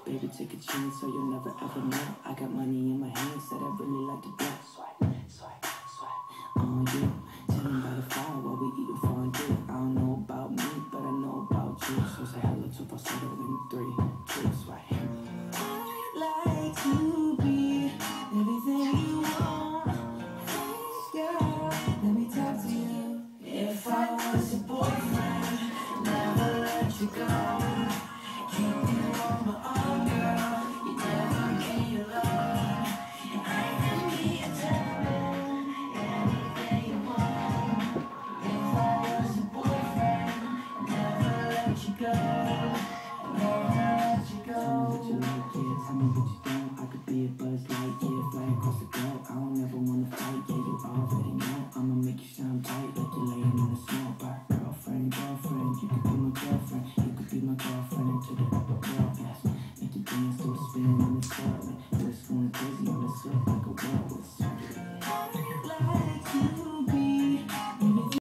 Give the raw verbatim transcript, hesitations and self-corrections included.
Baby, take a chance so you'll never ever know. I got money in my hands that I really like to do. Swipe, swipe, swipe. On you, chilling by the fire while we eating fondue. I don't know about me, but I know about you. So say hello to falsetto in three, two, swipe. I'd like to be everything you want. Girl, let me talk to you. If I was your boyfriend, never let you go. Keep you on my arm, girl. You never be alone. And I can be a gentleman, anything you want. If I was your boyfriend, never let you go. Never let you go. Tell me what you like, yeah. Tell me what you don't. I could be a buzz light, yeah. Fly across the globe. I don't ever wanna fight, yeah. You already know. I'ma make you shine bright like you're laying in the snow. But girlfriend, girlfriend, you could be my girlfriend. You could be my girlfriend until the upper girl ass. Make you dance to a spin in the club. Just going crazy on the surf like a whirlwind.